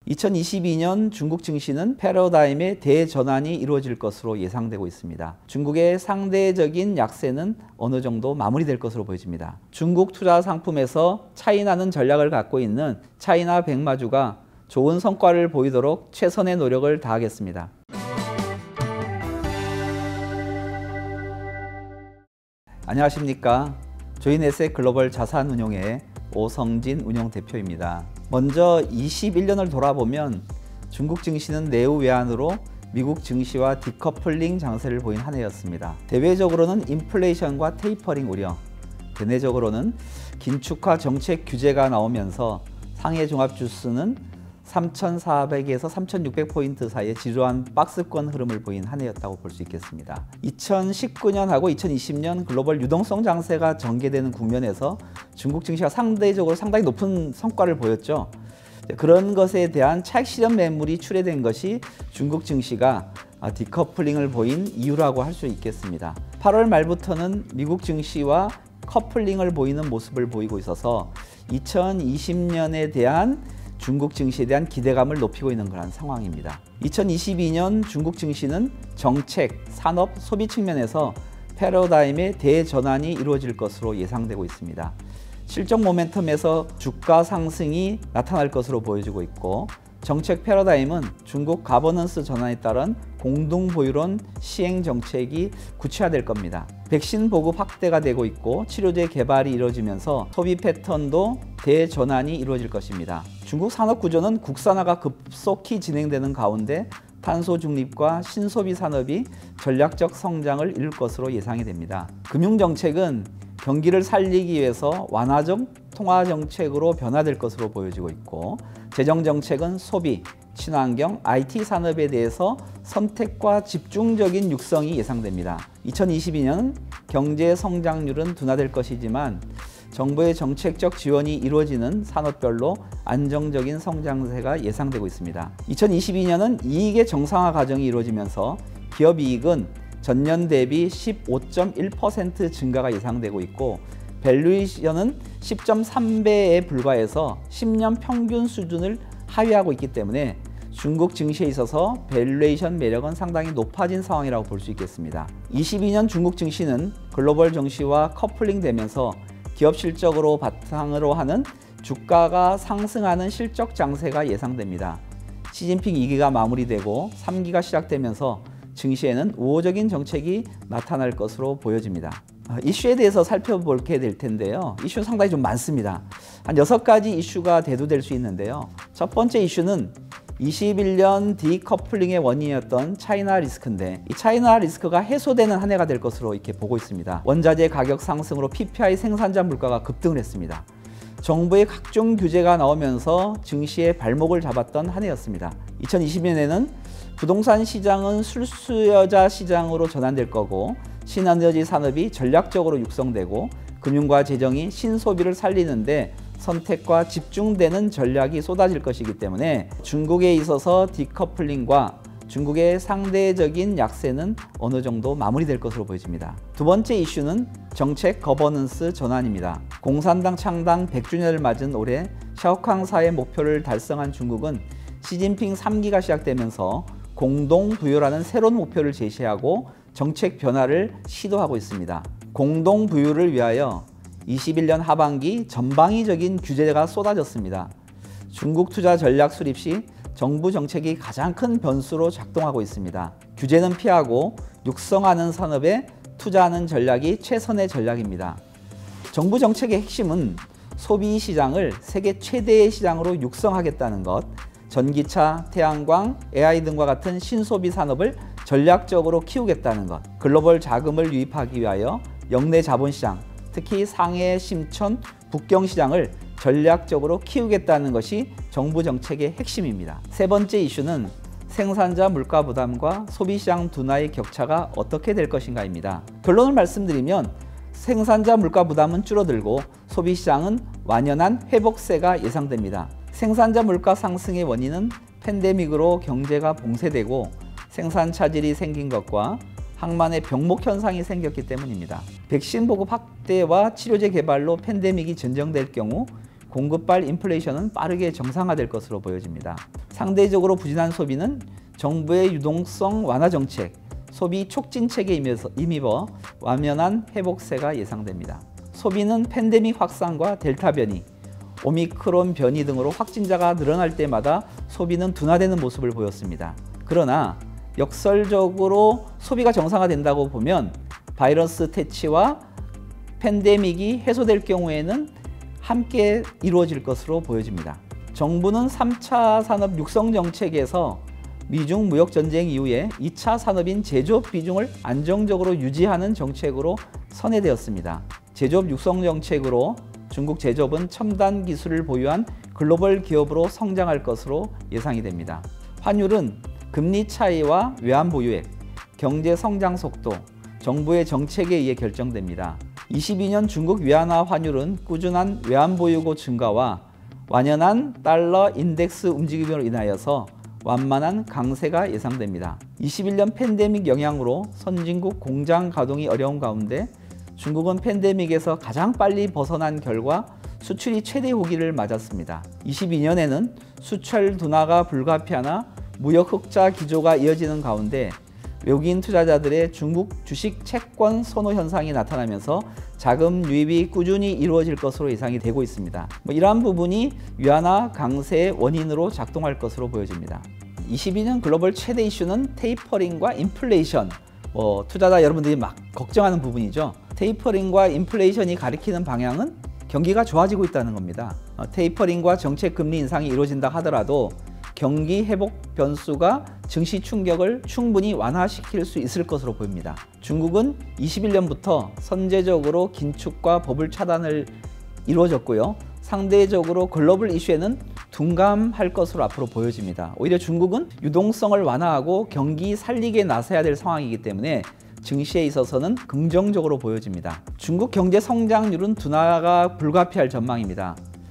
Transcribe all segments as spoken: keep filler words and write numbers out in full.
이천이십이 년 중국 증시는 패러다임의 대전환이 이루어질 것으로 예상되고 있습니다. 중국의 상대적인 약세는 어느 정도 마무리될 것으로 보여집니다. 중국 투자 상품에서 차이나는 전략을 갖고 있는 차이나 백마주가 좋은 성과를 보이도록 최선의 노력을 다하겠습니다. 안녕하십니까. 조인에셋 글로벌 자산운용의 오성진 운용대표입니다. 먼저 이십일 년을 돌아보면 중국 증시는 내후외환으로 미국 증시와 디커플링 장세를 보인 한 해였습니다. 대외적으로는 인플레이션과 테이퍼링 우려, 대내적으로는 긴축과 정책 규제가 나오면서 상해 종합지수는 삼천사백에서 삼천육백 포인트 사이의 지루한 박스권 흐름을 보인 한 해였다고 볼 수 있겠습니다. 이천십구 년하고 이천이십 년 글로벌 유동성 장세가 전개되는 국면에서 중국 증시가 상대적으로 상당히 높은 성과를 보였죠. 그런 것에 대한 차익 실현 매물이 출회된 것이 중국 증시가 디커플링을 보인 이유라고 할 수 있겠습니다. 팔월 말부터는 미국 증시와 커플링을 보이는 모습을 보이고 있어서 이천이십 년에 대한 중국 증시에 대한 기대감을 높이고 있는 그런 상황입니다. 이천이십이 년 중국 증시는 정책, 산업, 소비 측면에서 패러다임의 대전환이 이루어질 것으로 예상되고 있습니다. 실적 모멘텀에서 주가 상승이 나타날 것으로 보여지고 있고, 정책 패러다임은 중국 가버넌스 전환에 따른 공동보유론 시행 정책이 구체화될 겁니다. 백신 보급 확대가 되고 있고 치료제 개발이 이루어지면서 소비 패턴도 대전환이 이루어질 것입니다. 중국 산업 구조는 국산화가 급속히 진행되는 가운데 탄소 중립과 신소비 산업이 전략적 성장을 이룰 것으로 예상이 됩니다. 금융정책은 경기를 살리기 위해서 완화적 통화정책으로 변화될 것으로 보여지고 있고, 재정정책은 소비, 친환경, 아이티 산업에 대해서 선택과 집중적인 육성이 예상됩니다. 이천이십이 년 경제 성장률은 둔화될 것이지만 정부의 정책적 지원이 이루어지는 산업별로 안정적인 성장세가 예상되고 있습니다. 이천이십이 년은 이익의 정상화 과정이 이루어지면서 기업 이익은 전년 대비 십오 점 일 퍼센트 증가가 예상되고 있고, 밸류에이션은 십 점 삼 배에 불과해서 십 년 평균 수준을 하회하고 있기 때문에 중국 증시에 있어서 밸류에이션 매력은 상당히 높아진 상황이라고 볼 수 있겠습니다. 이십이 년 중국 증시는 글로벌 증시와 커플링 되면서 기업 실적으로 바탕으로 하는 주가가 상승하는 실적 장세가 예상됩니다. 시진핑 이 기가 마무리되고 삼 기가 시작되면서 증시에는 우호적인 정책이 나타날 것으로 보여집니다. 이슈에 대해서 살펴보게 될 텐데요. 이슈는 상당히 좀 많습니다. 한 여섯 가지 이슈가 대두될 수 있는데요. 첫 번째 이슈는 이십일 년 디커플링의 원인이었던 차이나 리스크인데, 이 차이나 리스크가 해소되는 한 해가 될 것으로 이렇게 보고 있습니다. 원자재 가격 상승으로 피피아이 생산자 물가가 급등을 했습니다. 정부의 각종 규제가 나오면서 증시의 발목을 잡았던 한 해였습니다. 이천이십 년에는 부동산 시장은 순수여자 시장으로 전환될 거고, 신에너지 산업이 전략적으로 육성되고, 금융과 재정이 신소비를 살리는데 선택과 집중되는 전략이 쏟아질 것이기 때문에 중국에 있어서 디커플링과 중국의 상대적인 약세는 어느 정도 마무리될 것으로 보여집니다. 두 번째 이슈는 정책 거버넌스 전환입니다. 공산당 창당 백 주년을 맞은 올해 샤오캉사의 목표를 달성한 중국은 시진핑 삼 기가 시작되면서 공동부유라는 새로운 목표를 제시하고 정책 변화를 시도하고 있습니다. 공동부유를 위하여 이십일 년 하반기 전방위적인 규제가 쏟아졌습니다. 중국 투자 전략 수립 시 정부 정책이 가장 큰 변수로 작동하고 있습니다. 규제는 피하고 육성하는 산업에 투자하는 전략이 최선의 전략입니다. 정부 정책의 핵심은 소비 시장을 세계 최대의 시장으로 육성하겠다는 것, 전기차, 태양광, 에이아이 등과 같은 신소비 산업을 전략적으로 키우겠다는 것, 글로벌 자금을 유입하기 위하여 역내 자본시장, 특히 상해, 심천, 북경 시장을 전략적으로 키우겠다는 것이 정부 정책의 핵심입니다. 세 번째 이슈는 생산자 물가 부담과 소비시장 둔화의 격차가 어떻게 될 것인가입니다. 결론을 말씀드리면 생산자 물가 부담은 줄어들고 소비시장은 완연한 회복세가 예상됩니다. 생산자 물가 상승의 원인은 팬데믹으로 경제가 봉쇄되고 생산 차질이 생긴 것과 항만의 병목 현상이 생겼기 때문입니다. 백신 보급 확대와 치료제 개발로 팬데믹이 진정될 경우 공급발 인플레이션은 빠르게 정상화될 것으로 보여집니다. 상대적으로 부진한 소비는 정부의 유동성 완화 정책, 소비 촉진책에 힘입어 완연한 회복세가 예상됩니다. 소비는 팬데믹 확산과 델타 변이, 오미크론 변이 등으로 확진자가 늘어날 때마다 소비는 둔화되는 모습을 보였습니다. 그러나 역설적으로 소비가 정상화된다고 보면 바이러스 퇴치와 팬데믹이 해소될 경우에는 함께 이루어질 것으로 보여집니다. 정부는 삼 차 산업 육성 정책에서 미중 무역 전쟁 이후에 이 차 산업인 제조업 비중을 안정적으로 유지하는 정책으로 선회되었습니다. 제조업 육성 정책으로 중국 제조업은 첨단 기술을 보유한 글로벌 기업으로 성장할 것으로 예상이 됩니다. 환율은 금리 차이와 외환 보유액, 경제 성장 속도, 정부의 정책에 의해 결정됩니다. 이십이 년 중국 위안화 환율은 꾸준한 외환 보유고 증가와 완연한 달러 인덱스 움직임으로 인하여서 완만한 강세가 예상됩니다. 이십일 년 팬데믹 영향으로 선진국 공장 가동이 어려운 가운데 중국은 팬데믹에서 가장 빨리 벗어난 결과 수출이 최대 호기를 맞았습니다. 이십이 년에는 수출 둔화가 불가피하나 무역 흑자 기조가 이어지는 가운데 외국인 투자자들의 중국 주식 채권 선호 현상이 나타나면서 자금 유입이 꾸준히 이루어질 것으로 예상이 되고 있습니다. 뭐 이러한 부분이 위안화 강세의 원인으로 작동할 것으로 보여집니다. 이십이 년 글로벌 최대 이슈는 테이퍼링과 인플레이션, 뭐 투자자 여러분들이 막 걱정하는 부분이죠. 테이퍼링과 인플레이션이 가리키는 방향은 경기가 좋아지고 있다는 겁니다. 어, 테이퍼링과 정책 금리 인상이 이루어진다 하더라도 경기 회복 변수가 증시 충격을 충분히 완화시킬 수 있을 것으로 보입니다. 중국은 이십일 년부터 선제적으로 긴축과 버블 차단을 이루어졌고요. 상대적으로 글로벌 이슈에는 둔감할 것으로 앞으로 보여집니다. 오히려 중국은 유동성을 완화하고 경기 살리게 나서야 될 상황이기 때문에 증시에 있어서는 긍정적으로 보여집니다. 중국 경제 성장률은 둔화가 불가피할 전망입니다.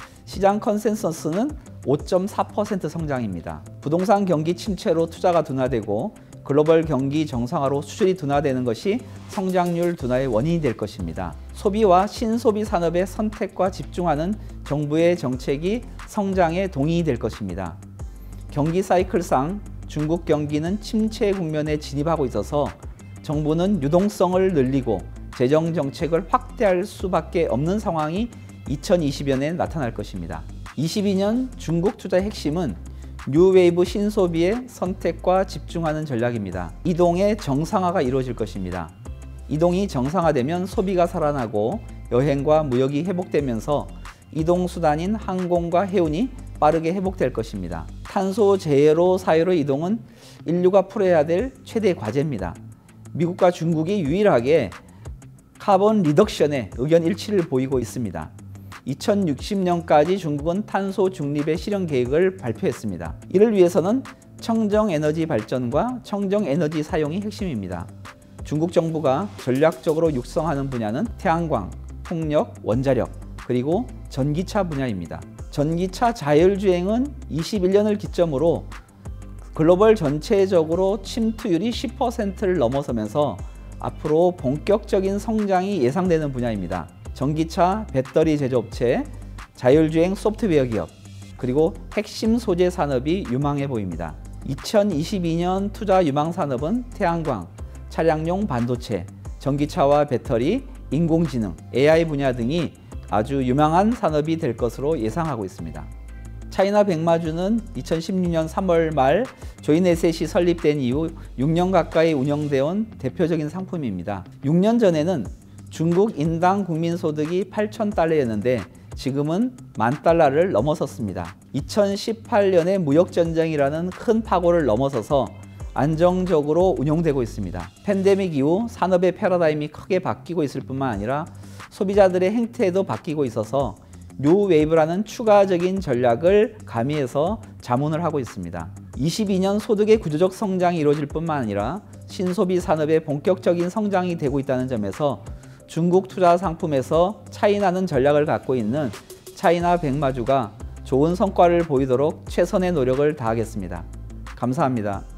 시장 컨센서스는 오 점 사 퍼센트 성장입니다. 부동산 경기 침체로 투자가 둔화되고 글로벌 경기 정상화로 수출이 둔화되는 것이 성장률 둔화의 원인이 될 것입니다. 소비와 신소비 산업의 선택과 집중하는 정부의 정책이 성장에 동의이 될 것입니다. 경기 사이클상 중국 경기는 침체 국면에 진입하고 있어서 정부는 유동성을 늘리고 재정 정책을 확대할 수밖에 없는 상황이 이천이십 년에 나타날 것입니다. 이십이 년 중국 투자의 핵심은 뉴웨이브 신소비의 선택과 집중하는 전략입니다. 이동의 정상화가 이루어질 것입니다. 이동이 정상화되면 소비가 살아나고 여행과 무역이 회복되면서 이동수단인 항공과 해운이 빠르게 회복될 것입니다. 탄소 제로 사회로 이동은 인류가 풀어야 될 최대 과제입니다. 미국과 중국이 유일하게 카본 리덕션에 의견 일치를 보이고 있습니다. 이천육십 년까지 중국은 탄소 중립의 실현 계획을 발표했습니다. 이를 위해서는 청정 에너지 발전과 청정 에너지 사용이 핵심입니다. 중국 정부가 전략적으로 육성하는 분야는 태양광, 풍력, 원자력, 그리고 전기차 분야입니다. 전기차 자율주행은 이십일 년을 기점으로 글로벌 전체적으로 침투율이 십 퍼센트를 넘어서면서 앞으로 본격적인 성장이 예상되는 분야입니다. 전기차, 배터리 제조업체, 자율주행 소프트웨어 기업, 그리고 핵심 소재 산업이 유망해 보입니다. 이천이십이 년 투자 유망 산업은 태양광, 차량용 반도체, 전기차와 배터리, 인공지능, 에이아이 분야 등이 아주 유망한 산업이 될 것으로 예상하고 있습니다. 차이나 백마주는 이천십육 년 삼월 말 조인에셋이 설립된 이후 육 년 가까이 운영되어 온 대표적인 상품입니다. 육 년 전에는 중국 인당 국민소득이 팔천 달러였는데 지금은 만 달러를 넘어섰습니다. 이천십팔 년에 무역전쟁이라는 큰 파고를 넘어서서 안정적으로 운용되고 있습니다. 팬데믹 이후 산업의 패러다임이 크게 바뀌고 있을 뿐만 아니라 소비자들의 행태도 바뀌고 있어서 뉴웨이브라는 추가적인 전략을 가미해서 자문을 하고 있습니다. 이십이 년 소득의 구조적 성장이 이루어질 뿐만 아니라 신소비 산업의 본격적인 성장이 되고 있다는 점에서 중국 투자 상품에서 차이나는 전략을 갖고 있는 차이나 백마주가 좋은 성과를 보이도록 최선의 노력을 다하겠습니다. 감사합니다.